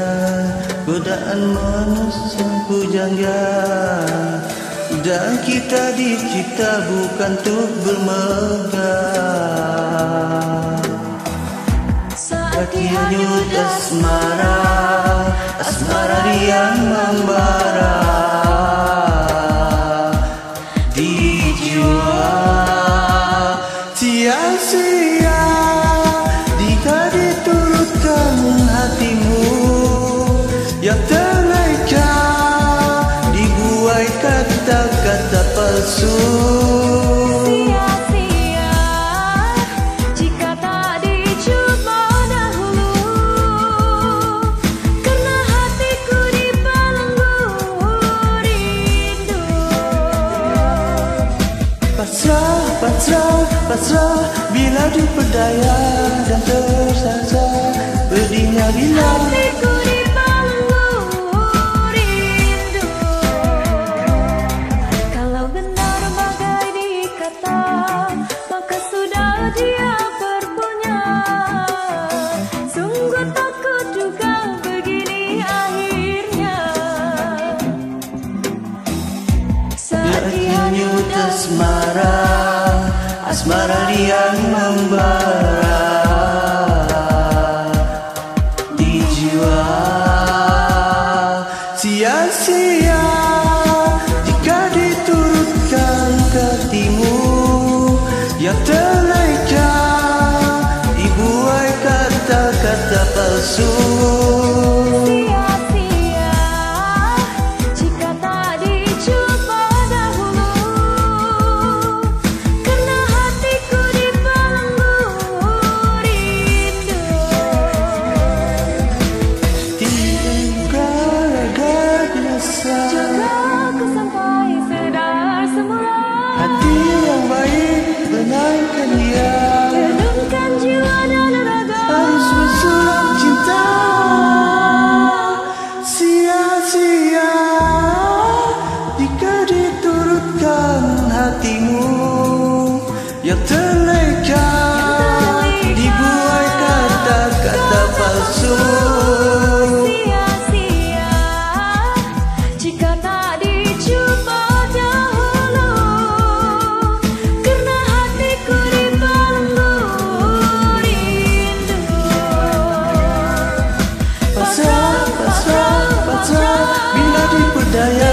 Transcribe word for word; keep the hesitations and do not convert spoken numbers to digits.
godaan manusia pujangga. Dan kita dicipta bukan untuk bermegah. Saat hanyut asmara, asmara yang membara di jiwa. Sia-sia jika diturutkan hatimu yang terleka, dibuai kata-kata palsu. Sia-sia jika tak dicoba dahulu, karena hatiku dibelenggu rindu. Pasrah, pasrah, pasrah bila diperdaya dan tersasa pedihnya bila Hatiku dibelenggu rindu. Kalau benar bagai dikata, maka sudah dia berpunya. Sungguh takut juga begini akhirnya. Saat hanyut asmara, asmara yang membara di jiwa. Sia-sia jika diturutkan hatimu yang terleka, dibuai kata-kata palsu. sia-sia jika tak dicoba dahulu, karena hatiku dibelenggu rindu. Tiada raga biasa, Jaga ku sampai sedar semula. hati yang baik benarkan dia, Renungkan jiwa dan raga. harus bersurat cinta. Sia-sia jika diturutkan hatimu yang terleka, dibuai kata-kata palsu. Sia-sia jika tak dicoba dahulu, karena hatiku dibelenggu rindu. Pasrah, pasrah, pasrah bila diperdaya